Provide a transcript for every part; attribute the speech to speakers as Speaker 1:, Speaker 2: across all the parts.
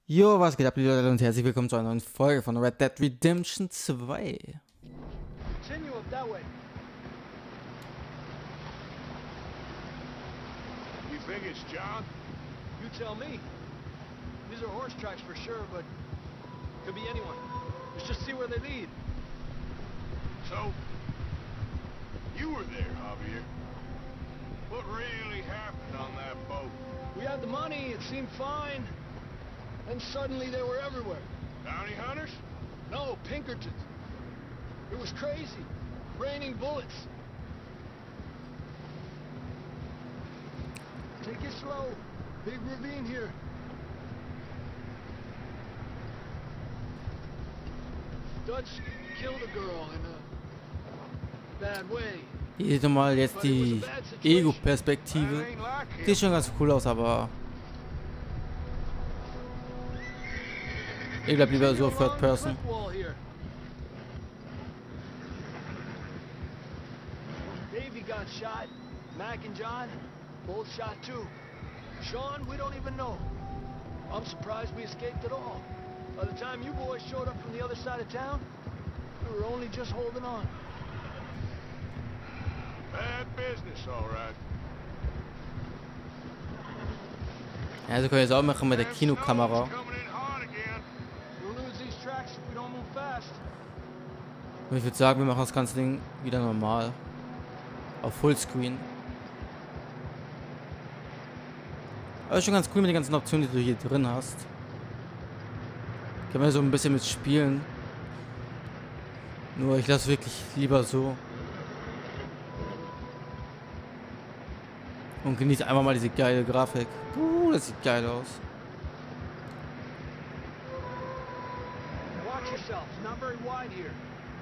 Speaker 1: Jo, was geht ab, liebe Leute, und herzlich willkommen zu einer neuen Folge von Red Dead Redemption 2.
Speaker 2: Continue up that way.
Speaker 3: You think it's John?
Speaker 2: You tell me. These are horse tracks for sure, but could be anyone. Let's just see where they lead.
Speaker 3: So, you were there, Javier. What really happened on that boat?
Speaker 2: We had the money, it seemed fine. Then suddenly they were everywhere.
Speaker 3: Bounty hunters?
Speaker 2: No, Pinkertons. It was crazy. Raining bullets. Take it slow. Big ravine here. Dutch killed a girl in a bad way.
Speaker 1: Hier seht mal jetzt die Ego-Perspektive. Sieht schon ganz cool aus, aber ich bleib lieber so Third Person.
Speaker 2: Davey got shot. Mac and John, both shot too. Sean, we don't even know. I'm surprised we escaped at all. By the time you boys showed up from the other side of town, we were only just holding on.
Speaker 3: Bad business, all right.
Speaker 1: Ja, so können wir es auch machen mit der Kinokamera.
Speaker 2: We'll lose these tracks if we don't move fast.
Speaker 1: Und ich würde sagen, wir machen das ganze Ding wieder normal. Auf Fullscreen. Aber ist schon ganz cool mit den ganzen Optionen, die du hier drin hast. Können wir so ein bisschen mit spielen. Nur ich lasse wirklich lieber so. Und genieße einfach mal diese geile Grafik. Das sieht geil aus.
Speaker 2: Watch yourself. It's not very wide here.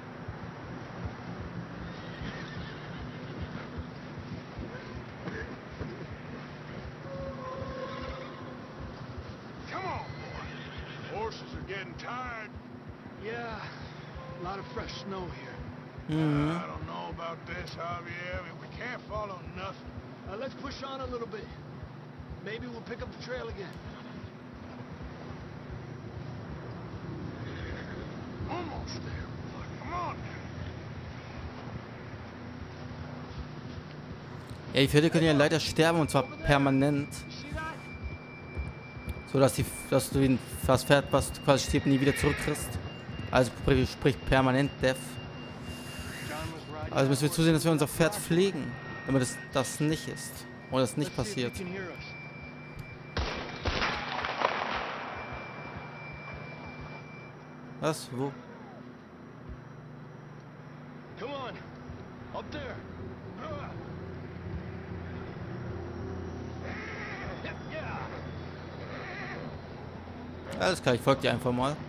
Speaker 3: Come on, boy. Horses are getting tired.
Speaker 2: Yeah, a lot of fresh snow here.
Speaker 3: I don't know about this, Javier. We can't follow nothing.
Speaker 2: Let's push on a little bit. Maybe we'll pick up the trail again.
Speaker 3: Almost there, boy. Come on.
Speaker 1: Ja, die Pferde können ja leider sterben, und zwar permanent.
Speaker 2: You see that?
Speaker 1: So dass du das Pferd, was quasi stirbt, nie wieder zurückkriegst. Also sprich permanent Death. Also müssen wir zusehen, dass wir unser Pferd pflegen, damit das nicht ist. Und das nicht
Speaker 2: Let's see if
Speaker 1: passiert.
Speaker 2: he can hear us.
Speaker 1: Was? Wo?
Speaker 2: Come on. Up there. Yeah.
Speaker 1: Alles klar, ich folge dir einfach mal.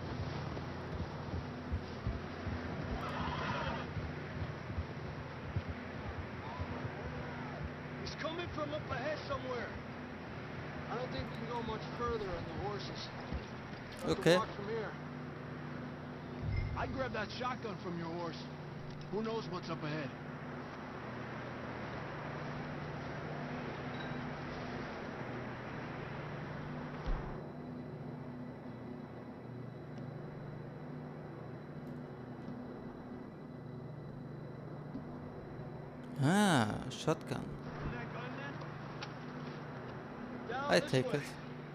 Speaker 2: He's coming from up ahead somewhere. I don't think we can go much further on the horses. We'll have to
Speaker 1: Okay.
Speaker 2: walk from here. I'd grab that shotgun from your horse. Who knows what's up ahead?
Speaker 1: Ah, Shotgun.
Speaker 2: Down
Speaker 1: I
Speaker 2: this
Speaker 1: take
Speaker 2: way.
Speaker 1: it.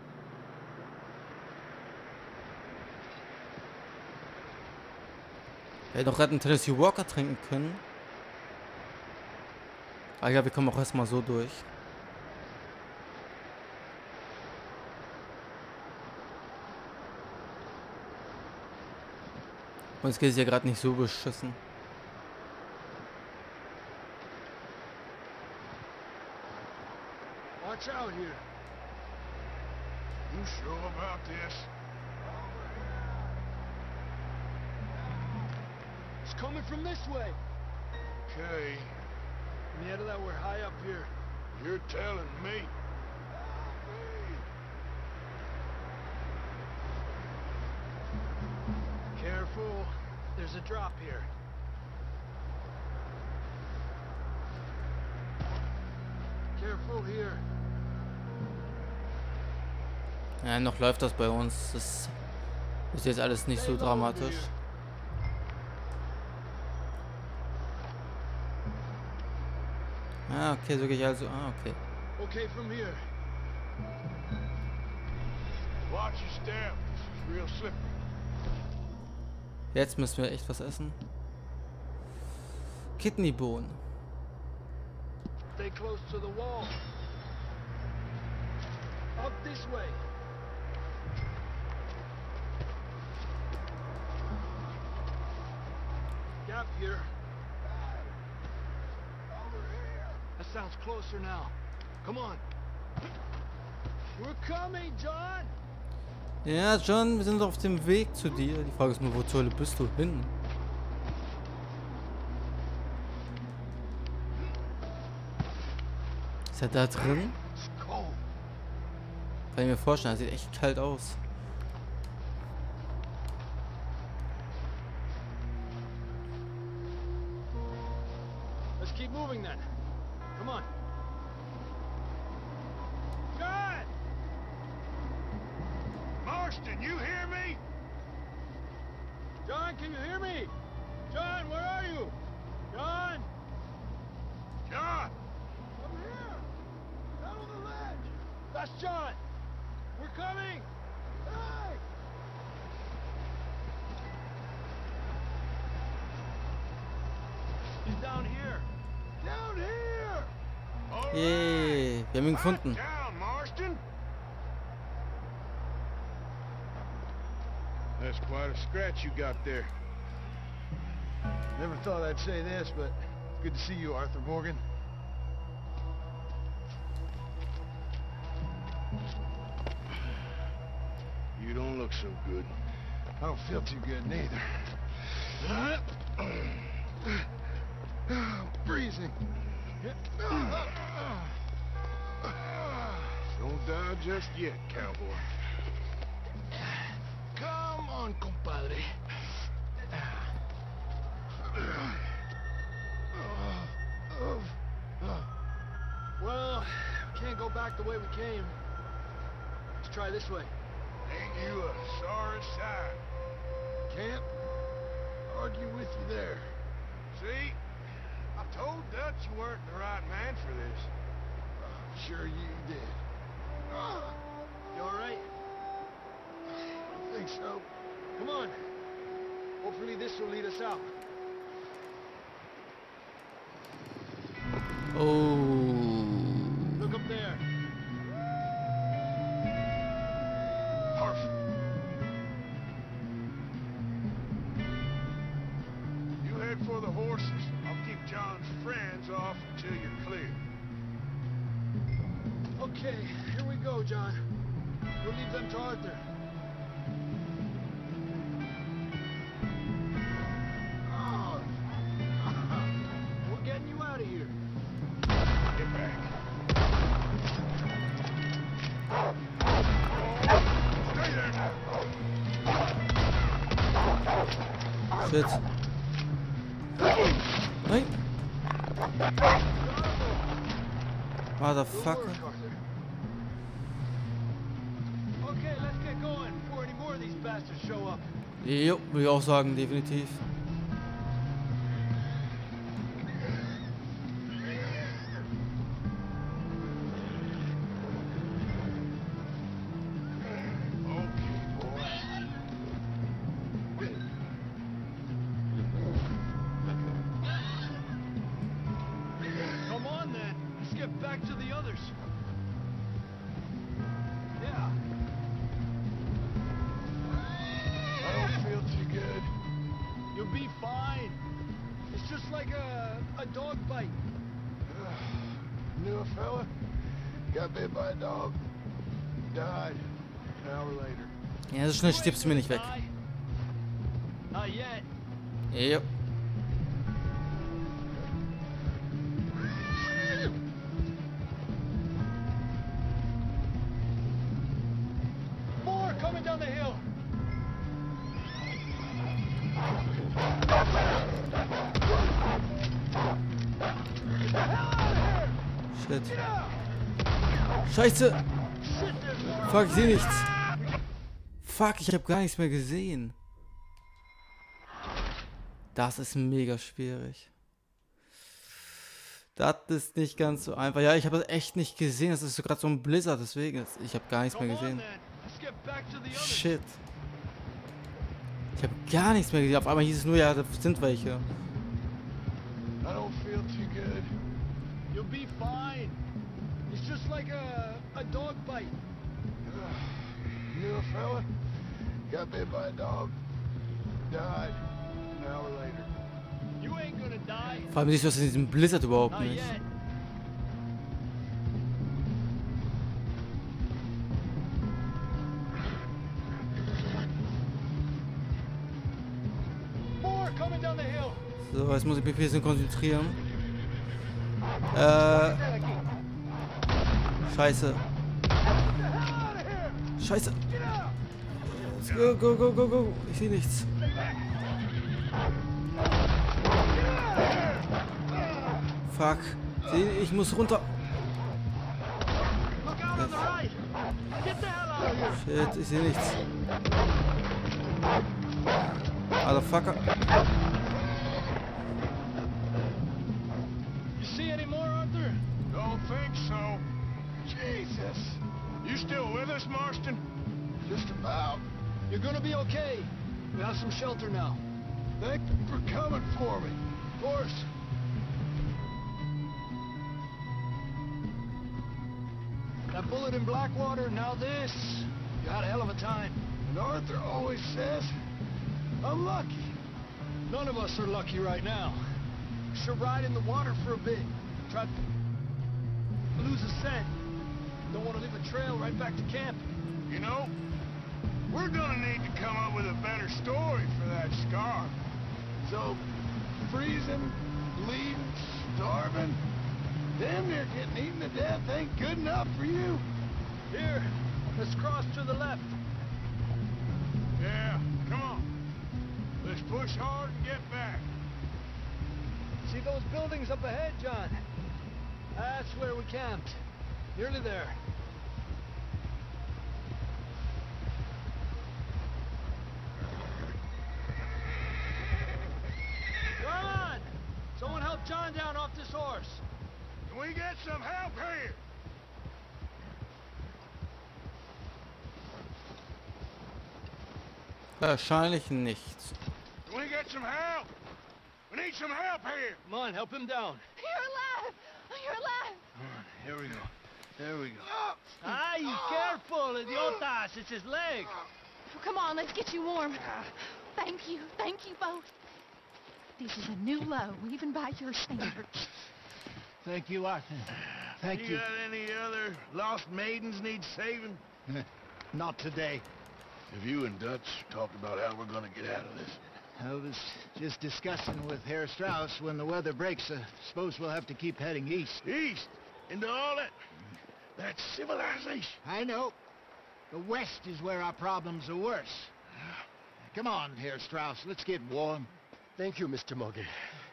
Speaker 1: Wir hätten noch retten Tennessee Walker trinken können. Ah ja, wir kommen auch erstmal so durch. Uns geht es ja gerade nicht so beschissen.
Speaker 2: Watch out here.
Speaker 3: You sure about this?
Speaker 2: It's coming from this way.
Speaker 3: Okay,
Speaker 2: Near that we're high up here.
Speaker 3: you're telling me.
Speaker 2: Careful. There's a drop here. Careful here.
Speaker 1: Ja, noch läuft das bei uns. Das ist jetzt alles nicht so dramatisch. Ah, okay, so gehe ich also. Ah, okay.
Speaker 2: Okay, from here.
Speaker 3: Watch your step. It's real slippery.
Speaker 1: Jetzt müssen wir echt was essen. Kidneybohnen.
Speaker 2: Stay close to the wall. Up this way. Gap here. That sounds closer now. Come on. We're coming, John.
Speaker 1: Ja, John, wir sind auf dem Weg zu dir. Die Frage ist nur, wo zur Hölle bist du hin? Ist er da drin?
Speaker 2: It's cold.
Speaker 1: Kann ich mir vorstellen, er sieht echt kalt aus.
Speaker 2: Let's keep moving then. Come on. John!
Speaker 3: Marston, you hear me?
Speaker 2: John, can you hear me? John, where are you? John!
Speaker 3: John!
Speaker 2: I'm here! Down on the ledge! That's John! We're coming! Hey! He's down here! Down here!
Speaker 3: All
Speaker 1: Yay, wir haben ihn
Speaker 3: right.
Speaker 1: gefunden.
Speaker 3: Down, Marston. That's quite a scratch you got there.
Speaker 2: Never thought I'd say this, but it's good to see you, Arthur Morgan.
Speaker 3: You don't look so good.
Speaker 2: I don't feel too good neither. Freezing.
Speaker 3: Don't die just yet, cowboy.
Speaker 2: Come on, compadre. Well, we can't go back the way we came. Let's try this way.
Speaker 3: Ain't you a sorry sight?
Speaker 2: Can't argue with you there.
Speaker 3: See? I told Dutch you weren't the right man for this.
Speaker 2: Sure you did. You all right? I think so. Come on. Hopefully this will lead us out.
Speaker 1: Oh.
Speaker 2: Look up there.
Speaker 3: Perfect. You head for the horses. I'll keep John's friends off until you're clear.
Speaker 2: Okay, here we go, John. We'll leave them to Arthur. Oh. We're getting you out of here.
Speaker 3: Get back. Stay there now.
Speaker 1: Shit. Nein. Motherfucker.
Speaker 2: Okay, let's get going before any more of these bastards show up.
Speaker 1: Jo, würde ich auch sagen, definitiv.
Speaker 2: Come on then, let's get back to the others. Yeah.
Speaker 3: I don't feel too good.
Speaker 2: You'll be fine. It's just like a dog bite.
Speaker 3: Knew a fella, got bit by a dog, died an hour later.
Speaker 1: Ja, so schnell stirbst du mir nicht weg.
Speaker 2: Not yet.
Speaker 1: Jo.
Speaker 2: More coming down the hill. Get the hell out of here!
Speaker 1: Shit.
Speaker 2: Get out!
Speaker 1: Scheiße.
Speaker 2: Shit, there's more.
Speaker 1: Fuck, ich sehe nichts. Fuck, ich habe gar nichts mehr gesehen. Das ist mega schwierig. Das ist nicht ganz so einfach. Ja, ich habe das echt nicht gesehen. Das ist so gerade so ein Blizzard, deswegen. Ich habe gar nichts mehr gesehen. Shit. Ich habe gar nichts mehr gesehen. Auf einmal hieß es nur, ja, da sind welche.
Speaker 3: I don't feel too good.
Speaker 2: You'll be fine. It's just like a dog bite.
Speaker 3: You knew a fella? Got bit by a dog. Died an hour later.
Speaker 2: You ain't gonna die.
Speaker 1: Vor allem siehst du das in diesem Blizzard überhaupt
Speaker 2: Not
Speaker 1: nicht.
Speaker 2: yet. More coming down the hill.
Speaker 1: So, jetzt muss ich mich ein bisschen konzentrieren. Scheiße. Scheiße. Go, go, go, go, go. Ich sehe nichts. Fuck. Ich muss runter.
Speaker 2: Look out on the right. Get the hell out of here.
Speaker 1: Shit, ich sehe nichts. Motherfucker.
Speaker 2: You see any more, Arthur?
Speaker 3: Don't think so. Jesus.
Speaker 4: You still with us, Marston?
Speaker 3: Just about.
Speaker 2: You're gonna be okay. We have some shelter now.
Speaker 3: Thank you for coming for me.
Speaker 2: Of course. That bullet in Blackwater, now this. You had a hell of a time.
Speaker 3: And Arthur always says, I'm lucky.
Speaker 2: None of us are lucky right now. We should ride in the water for a bit. Try to lose a scent. Don't want to leave a trail right back to camp.
Speaker 4: You know, we're gonna need to come up with a better story for that scar.
Speaker 3: So, freezing, bleeding, starving, damn near getting eaten to death ain't good enough for you.
Speaker 2: Here, let's cross to the left.
Speaker 4: Yeah, come on. Let's push hard and get back.
Speaker 2: See those buildings up ahead, John? That's where we camped. Nearly there. Come on! Someone help John down off this horse.
Speaker 4: Can we get some help here?
Speaker 1: Wahrscheinlich nichts.
Speaker 4: Can we get some help? We need some help here.
Speaker 2: Come on, help him down.
Speaker 5: You're alive! You're alive!
Speaker 2: Come on, here we go. There we go. Ay, careful, idiotas! It's his leg.
Speaker 5: Come on, let's get you warm. Thank you both. This is a new low, even by your standards.
Speaker 2: Thank you, Arthur. Thank
Speaker 4: You got any other lost maidens need saving?
Speaker 2: Not today.
Speaker 3: Have you and Dutch talked about how we're gonna get out of this?
Speaker 6: I was just discussing with Herr Strauss when the weather breaks. Suppose we'll have to keep heading east.
Speaker 4: East? Into all that civilization.
Speaker 6: I know. The west is where our problems are worse. Come on, Herr Strauss, let's get warm.
Speaker 2: Thank you, Mr. Morgan.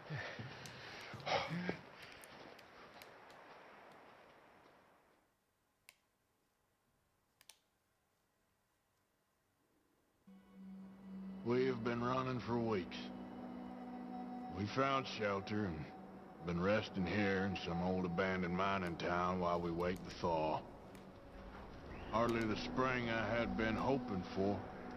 Speaker 3: We have been running for weeks. We found shelter and been resting here in some old abandoned mining town while we wait the thaw. Hardly the spring I had been hoping for.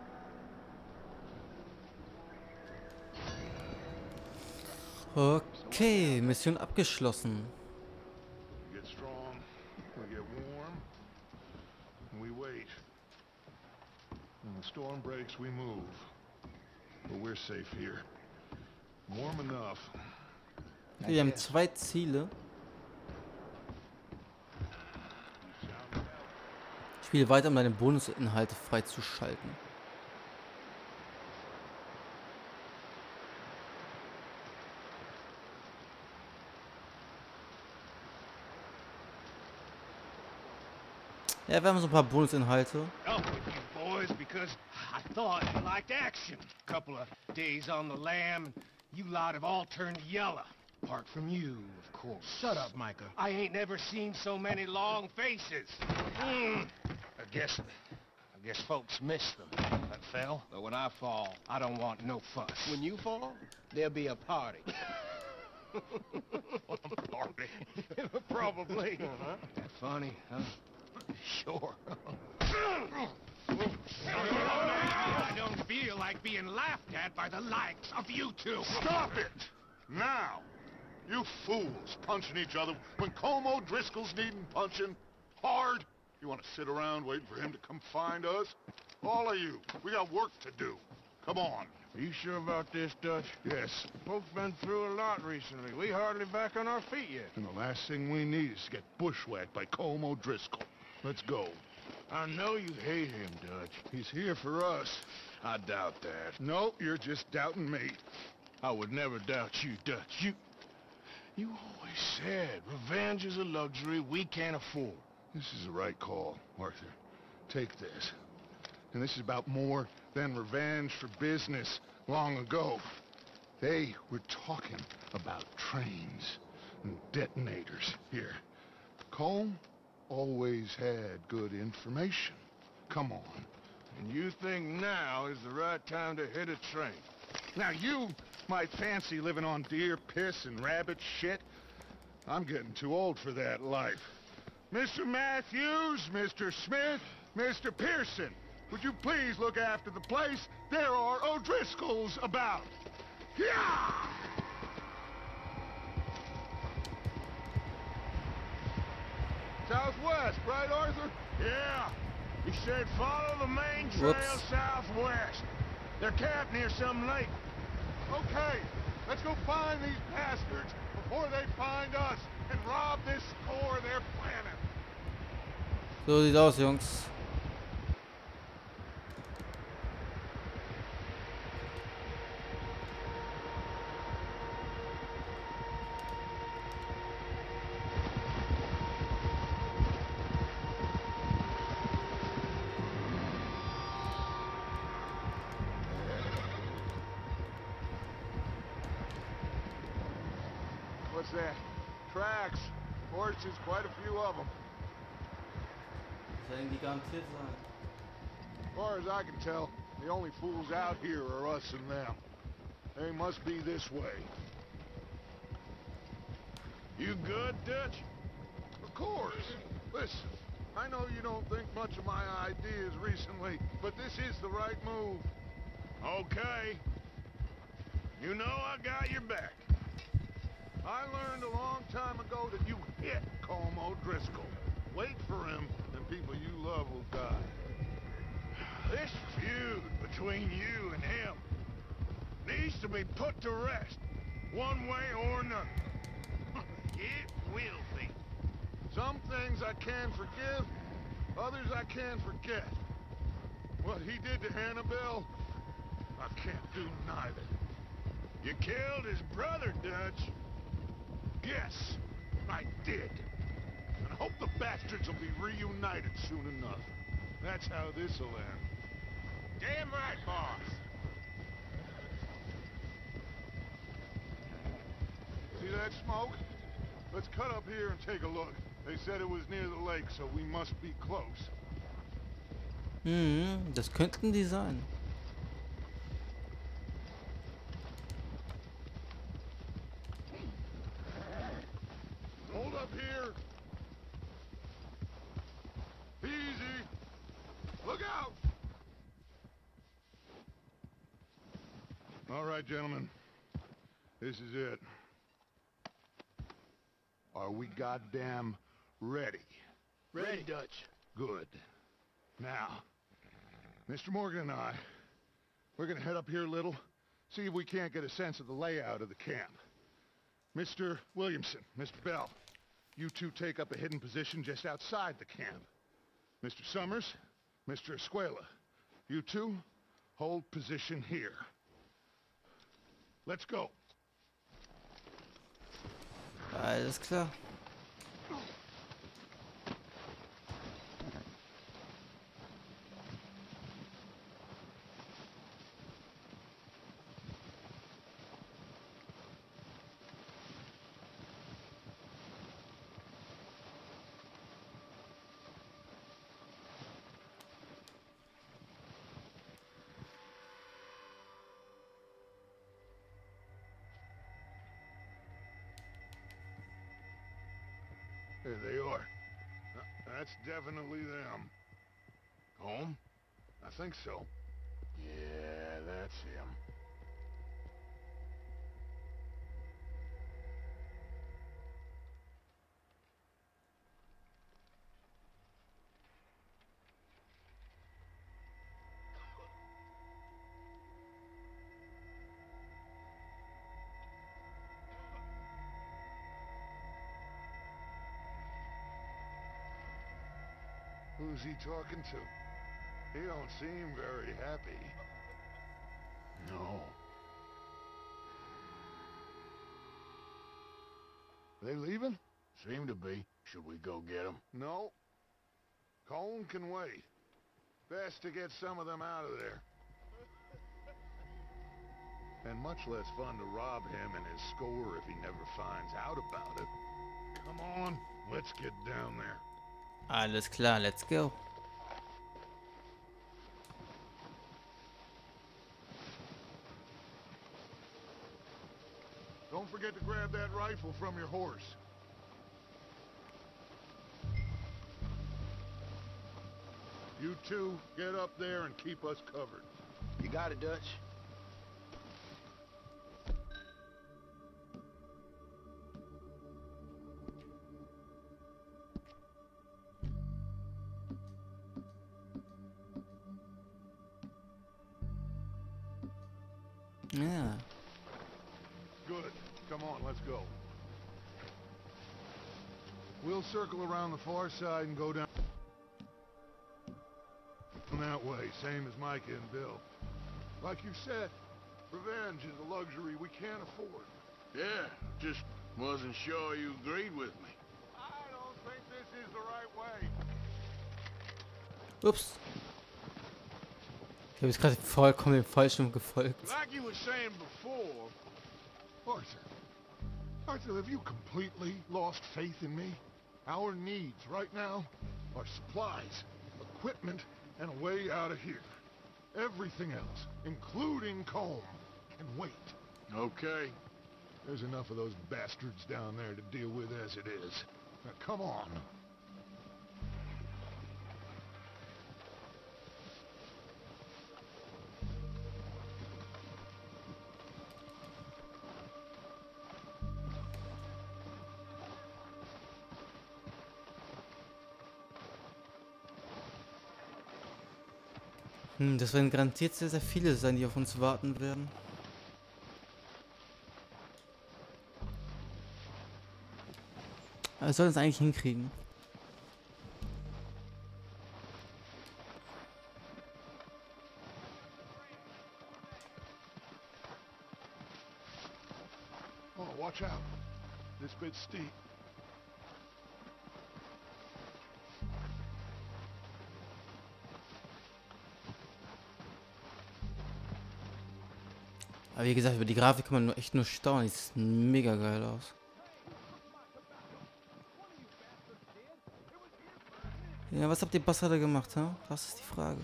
Speaker 1: Okay, Mission abgeschlossen.
Speaker 3: We get strong, we get warm, and we wait. When the storm breaks, we move. But we're safe here. Warm enough.
Speaker 1: Wir haben 2 Ziele. Spiele weiter, um deine Bonusinhalte freizuschalten. Ja, wir haben so ein paar Bonusinhalte.
Speaker 4: Up with you boys because I thought you liked action. Couple of days on the lam, and you lot have all turned yellow. Apart from you, of course.
Speaker 6: Shut up, Micah.
Speaker 4: I ain't never seen so many long faces. guess folks miss them. That fell. But when I fall, I don't want no fuss.
Speaker 6: When you fall, there'll be a party.
Speaker 4: Party? Probably. That funny, huh?
Speaker 6: Sure.
Speaker 4: I don't feel like being laughed at by the likes of you two.
Speaker 3: Stop it! Now! You fools punching each other when Colm O'Driscoll's needing punching hard. You want to sit around waiting for him to come find us? All of you, we got work to do. Come on.
Speaker 4: Are you sure about this, Dutch?
Speaker 3: Yes.
Speaker 4: Folks been through a lot recently. We hardly back on our feet yet.
Speaker 3: And the last thing we need is to get bushwhacked by Colm O'Driscoll. Let's go.
Speaker 4: I know you hate him, Dutch.
Speaker 3: He's here for us.
Speaker 4: I doubt that.
Speaker 3: No, you're just doubting me.
Speaker 4: I would never doubt you, Dutch. You always said revenge is a luxury we can't afford.
Speaker 3: This is the right call, Arthur. Take this. And this is about more than revenge for business long ago. They were talking about trains and detonators here. Colm always had good information. Come on.
Speaker 4: And you think now is the right time to hit a train?
Speaker 3: Now you might fancy living on deer piss and rabbit shit. I'm getting too old for that life. Mr. Matthews, Mr. Smith, Mr. Pearson, would you please look after the place? There are O'Driscolls about. Yeah! Southwest, right, Arthur?
Speaker 4: Yeah. He said follow the main trail
Speaker 1: Whoops.
Speaker 4: southwest. They're camped near some lake.
Speaker 3: Okay, let's go find these bastards before they find us and rob this core they're planning.
Speaker 1: So sieht's aus, Jungs.
Speaker 3: What's that? Tracks. Horses, quite a few of them.
Speaker 1: Sollen die garantiert sein.
Speaker 3: As far as I can tell, the only fools out here are us and them. They must be this way.
Speaker 4: You good, Dutch?
Speaker 3: Of course. Listen, I know you don't think much of my ideas recently, but this is the right move.
Speaker 4: Okay. You know I got your back.
Speaker 3: I learned a long time ago that you hit Colm O'Driscoll. Wait for him, and people you love will die.
Speaker 4: This feud between you and him needs to be put to rest, one way or another. It will be.
Speaker 3: Some things I can forgive, others I can't forget. What he did to Annabelle, I can't do neither.
Speaker 4: You killed his brother, Dutch.
Speaker 3: Yes, I did. And I hope the bastards will be reunited soon enough. That's how this'll end.
Speaker 4: Damn right, boss.
Speaker 3: See that smoke? Let's cut up here and take a look. They said it was near the lake, so we must be close.
Speaker 1: Das könnten die sein.
Speaker 3: Hold up here. Easy. Look out. All right, gentlemen. This is it. Are we goddamn ready?
Speaker 6: Ready, Dutch.
Speaker 3: Good. Now, Mr. Morgan and I, we're gonna head up here a little, see if we can't get a sense of the layout of the camp. Mr. Williamson, Mr. Bell, you two take up a hidden position just outside the camp. Mr. Summers, Mr. Escuela, you two hold position here. Let's go.
Speaker 1: Alles klar.
Speaker 3: There they are. That's definitely them. Home? I think so. Yeah, that's him. Who's he talking to? He don't seem very happy. No. They leaving? Seem to be. Should we go get them? No. Cone can wait. Best to get some of them out of there. And much less fun to rob him and his score if he never finds out about it. Come on, let's get down there.
Speaker 1: Alles klar, let's go.
Speaker 3: Don't forget to grab that rifle from your horse. You two, get up there and keep us covered.
Speaker 2: You got it, Dutch.
Speaker 1: Yeah.
Speaker 3: Good. Come on, let's go. We'll circle around the far side and go down that way, same as Micah and Bill. Like you said, revenge is a luxury we can't afford. Yeah, just wasn't sure you agreed with me. I don't think this is the right way.
Speaker 1: Ups. Ich habe jetzt gerade vollkommen dem Falschen gefolgt.
Speaker 3: Like you were saying before, Arthur, have you completely lost faith in me? Our needs right now are supplies, equipment, and a way out of here. Everything else, including Colm, can wait. Okay. There's enough of those bastards down there to deal with as it is. Now come on.
Speaker 1: Das werden garantiert sehr, sehr viele sein, die auf uns warten werden. Aber wir sollen es eigentlich hinkriegen.
Speaker 3: Oh, watch out. This bit's steep.
Speaker 1: Aber wie gesagt, über die Grafik kann man nur echt nur staunen. Die sieht mega geil aus. Ja, was habt ihr Bastarde gemacht, ha? Das ist die Frage.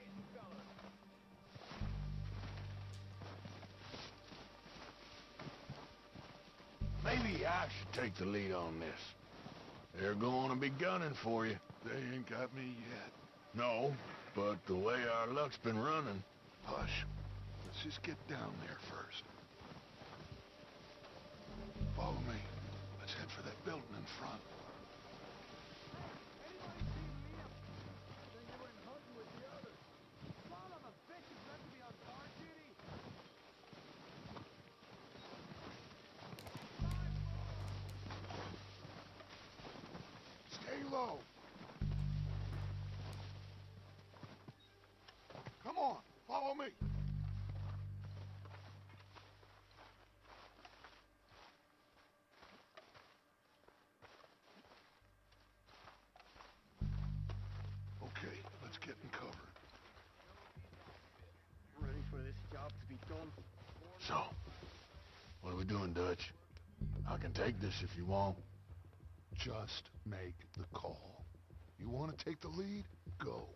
Speaker 3: Maybe I should take the lead on this. They're going to be gunning for you. They ain't got me yet. No, but the way our luck's been running... Hush. Let's just get down there first. Follow me. Let's head for that building in front. Stay low. Come on, follow me. Okay, let's get in cover.
Speaker 2: Ready for this job to be done?
Speaker 3: So, what are we doing, Dutch? I can take this if you want. Just make the call. You want to take the lead? Go.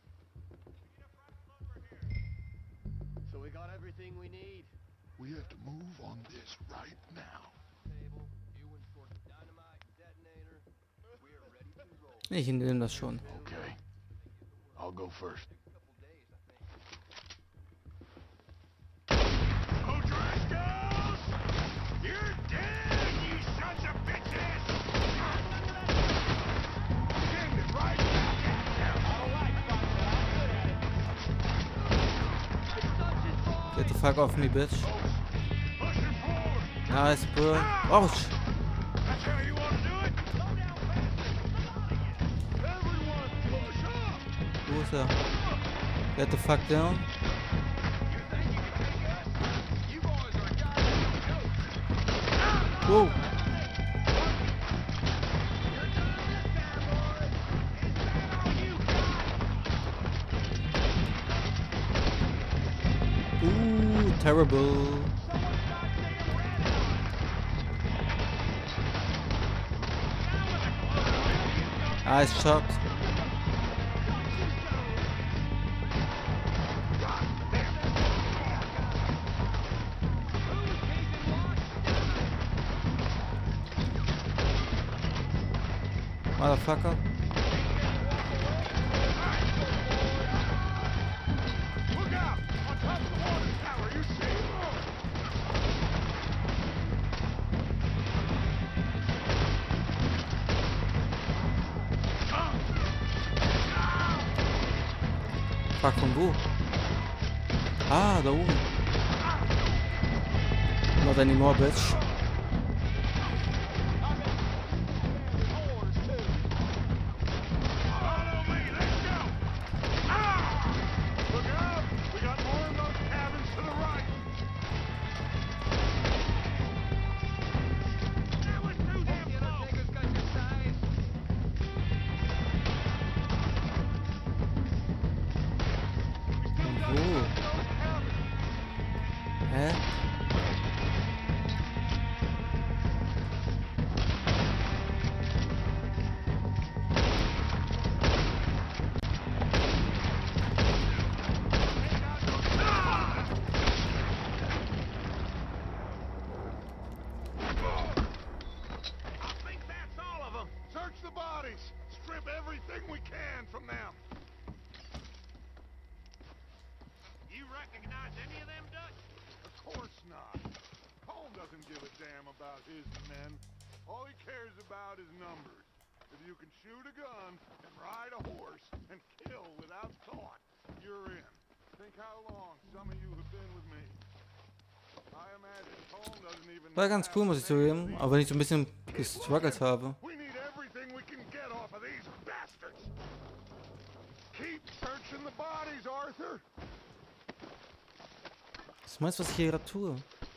Speaker 2: So we got everything we need.
Speaker 3: We have to move on this right now.
Speaker 2: Table, Ewan for dynamite detonator.
Speaker 1: Ich nehme das schon.
Speaker 3: Okay. I'll go first.
Speaker 4: O'Driscolls! You're dead, you sons of bitches! Getting it right back at you. All right,
Speaker 1: Get the fuck off me, bitch.
Speaker 4: pushing forward.
Speaker 1: Nice, bro. Ouch.
Speaker 4: That's how you want to do it? Slow down fast. Everyone, push up.
Speaker 1: Wo ist er? Get the fuck down.
Speaker 4: You think you can take us? You boys are goddamn jokes.
Speaker 1: Whoa. Ooh, terrible. Nice shot. Motherfucker.
Speaker 4: Look out! On top of the water tower, you see?
Speaker 1: Fuck, von wo? Ah, da oben. Not anymore, bitch.
Speaker 4: Follow me, let's go! Ah! Look out! We got more of those cabins to the right. That was too damn close.
Speaker 1: Von wo? Hä?
Speaker 4: I think that's all of them. Search the bodies. Strip everything we can from them. You recognize any of them, Dutch? Of course not. Holmes doesn't give a damn about his men. All he cares about is numbers. If you can shoot a gun and ride a horse and kill without thought, you're in. Think how long some of you have been with me. I imagine Holmes doesn't even
Speaker 1: War ganz cool, muss ich zugeben. Aber wenn ich so ein bisschen gestruggelt habe.
Speaker 4: We need everything we can get off of these bastards. Keep searching the bodies, Arthur.
Speaker 1: Was meinst du, was ich hier gerade tue?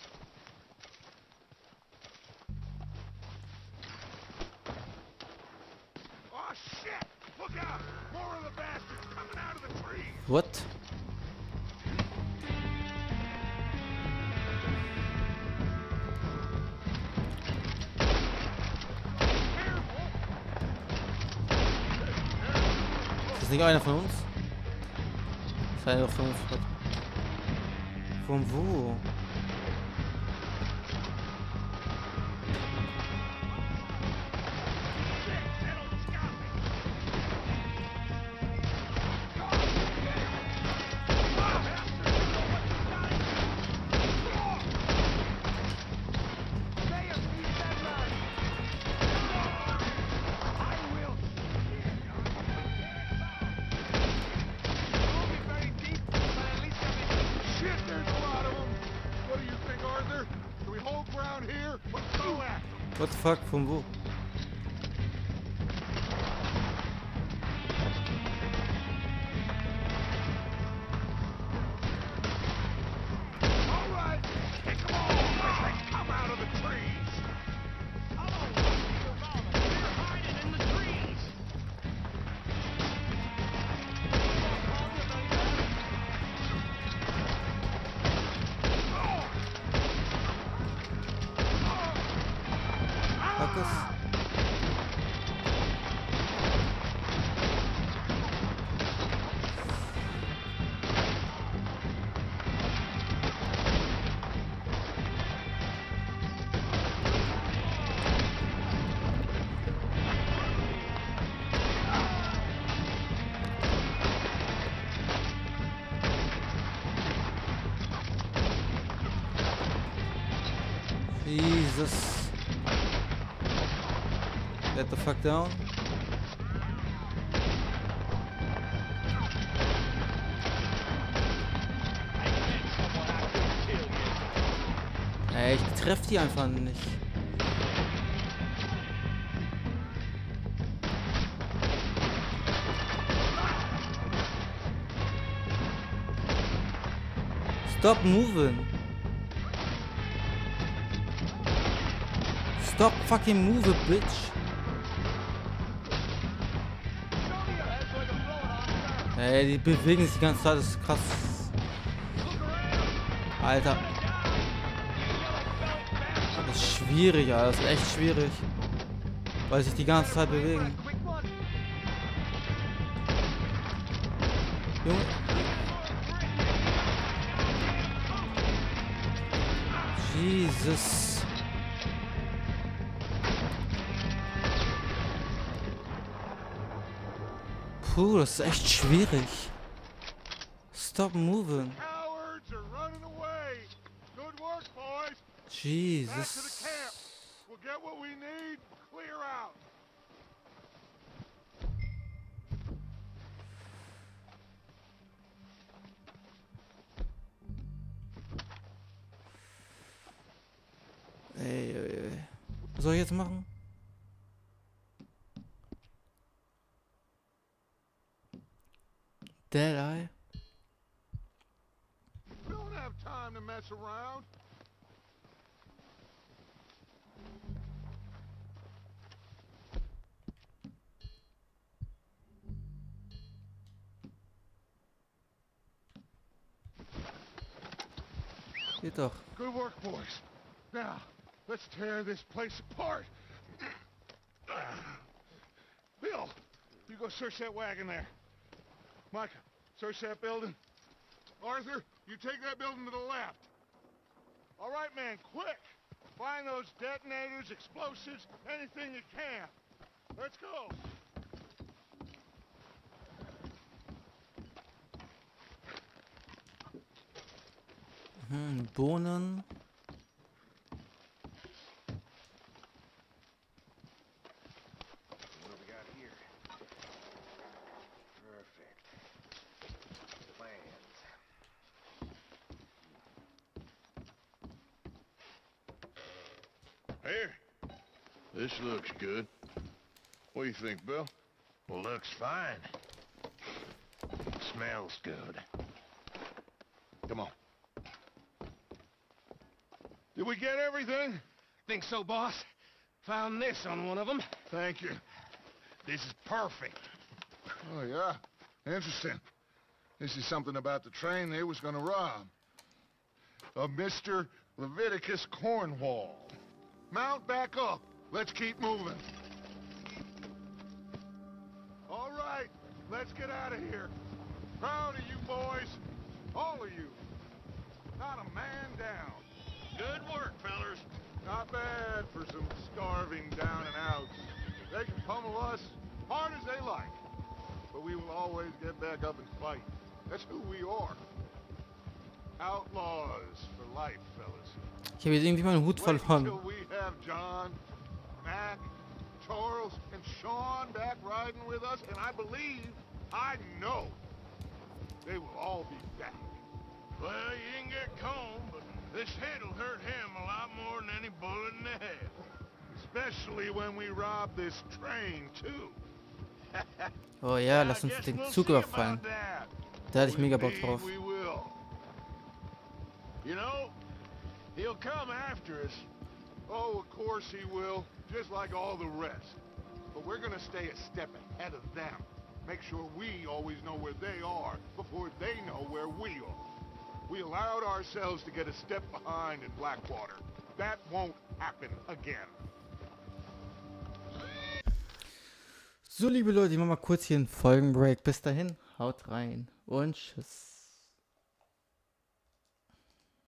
Speaker 4: Oh shit! Look out! More of the bastards coming out of the trees.
Speaker 1: What? Ist das nicht einer von uns? Ist einer von uns. Von wo?
Speaker 4: Shit, there's a lot of them. What do you think, Arthur? Do we hold ground here or go at them?
Speaker 1: What the fuck? Von wo?
Speaker 4: All right, kick them all as they come out of the trees. They're hiding in the trees.
Speaker 1: Fuckers. Jesus. Get the fuck down. Ey, ich treffe die einfach nicht. Stop moving. Stop fucking moving, bitch. Ey, die bewegen sich die ganze Zeit, das ist krass. Alter. Das ist schwierig, Alter. Das ist echt schwierig. Weil sich die ganze Zeit bewegen. Junge. Jesus. Puh, das ist echt schwierig. Stop moving.
Speaker 4: Cowards are running away. Good work, boys. Back to the
Speaker 1: Jesus.
Speaker 4: camp. We'll get what we need. Clear out.
Speaker 1: Ey, ey, ey. Was soll ich jetzt machen? Dead Eye?
Speaker 4: We don't have time to mess around.
Speaker 1: Geht doch.
Speaker 4: Good work, boys. Now, let's tear this place apart. Bill, you go search that wagon there. Micah, search that building. Arthur, you take that building to the left. All right, man, quick. Find those detonators, explosives, anything you can. Let's go.
Speaker 1: Bohnen.
Speaker 6: What do we got here? Perfect. Plans.
Speaker 3: Here. This looks good. What do you think, Bill?
Speaker 6: Well, looks fine. Smells good.
Speaker 3: Come on. Did we get everything?
Speaker 6: Think so, boss? Found this on one of them.
Speaker 3: Thank you.
Speaker 6: This is perfect.
Speaker 4: Oh, yeah? Interesting. This is something about the train they was gonna rob. Of Mr. Leviticus Cornwall. Mount back up. Let's keep moving. All right, let's get out of here. Proud of you boys. All of you. Not a man down.
Speaker 3: Good work, fellers.
Speaker 4: Not bad for some starving down and outs. They can pummel us hard as they like. But we will always get back up and fight. That's who we are. Outlaws for life, fellas.
Speaker 1: Ich habe jetzt irgendwie meinen Hut
Speaker 4: Wait
Speaker 1: verloren.
Speaker 4: until we have John, Mac, Charles, and Sean back riding with us, and I believe, I know, they will all be back.
Speaker 3: Well, you can get Combe, but this hit'll hurt him a lot more than any bullet in the head.
Speaker 4: Especially when we rob this train, too.
Speaker 1: Oh ja, lass uns
Speaker 3: I guess
Speaker 1: den
Speaker 3: we'll
Speaker 1: Zug
Speaker 3: see
Speaker 1: überfallen.
Speaker 3: about that.
Speaker 1: Da hatte ich mega Bock
Speaker 4: Indeed
Speaker 1: drauf.
Speaker 4: we will.
Speaker 3: You know, he'll come after us.
Speaker 4: Oh, of course he will, just like all the rest. But we're gonna stay a step ahead of them. Make sure we always know where they are before they know where we are. We allowed ourselves to get a step behind in Blackwater. That won't happen again.
Speaker 1: So, liebe Leute, ich mache mal kurz hier einen Folgenbreak. Bis dahin, haut rein und tschüss.